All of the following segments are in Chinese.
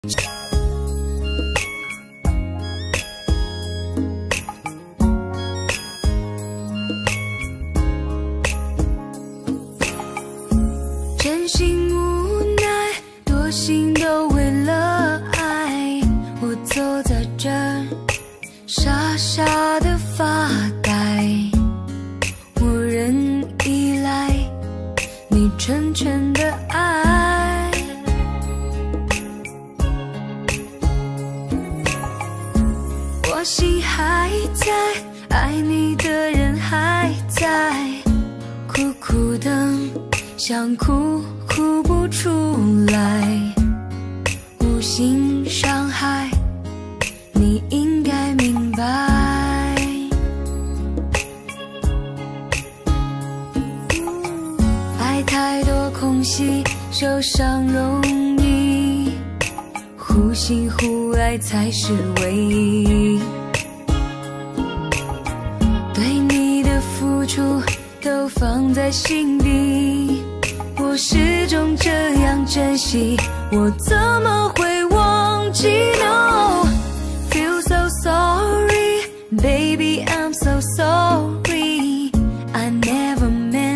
真心无奈，多心都为了爱。我走在这儿，傻傻的发呆。我仍依赖你纯纯的爱。我心还在，爱你的人还在，苦苦等。想哭哭不出来，无心伤害，你应该明白。爱太多空隙，受伤容易，互信互爱才是唯一。对你的付出都放在心底，我始终这样珍惜，我怎么会忘记 ？No, feel so sorry, baby, I'm so sorry. I never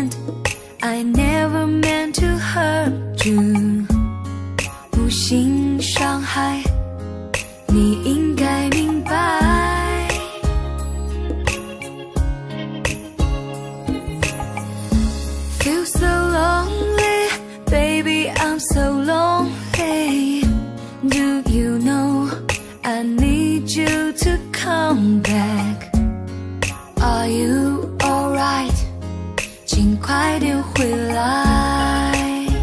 meant to hurt you. 无心伤害，你应该明白。Feel so lonely, baby, I'm so lonely. Do you know I need you to come back? Are you alright? 请快点回来。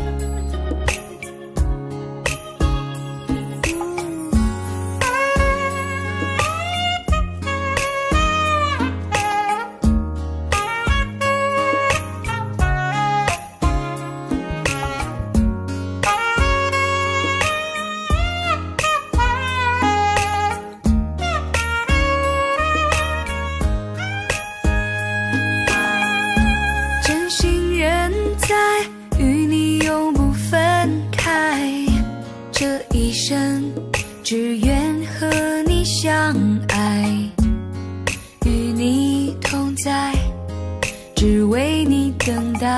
只愿和你相爱，与你同在，只为你等待。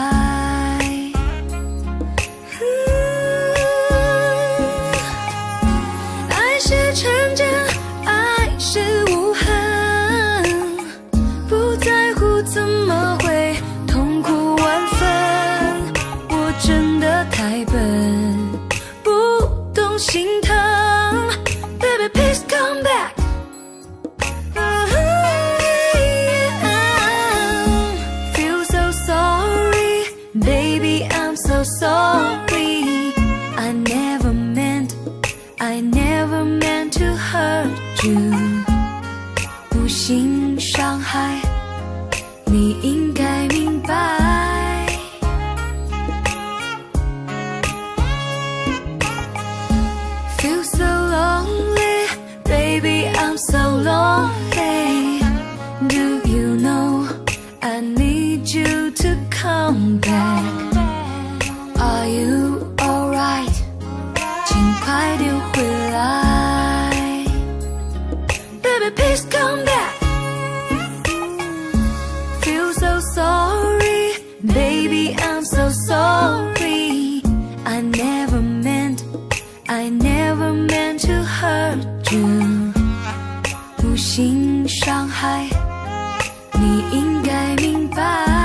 爱是纯真，爱是无痕，不在乎怎么会痛苦万分。我真的太笨，不懂心疼。Baby, please come back. Feel so sorry, baby, I'm so sorry. I never meant to hurt you. 无心伤害，你应该明白。Feel so lonely, baby, I'm so lonely. Do you know I need you to come back? Are you alright? 请快点回来。Baby, please come back. Feel so sorry, baby, I'm so sorry. I never meant to hurt you. 无心伤害，你应该明白。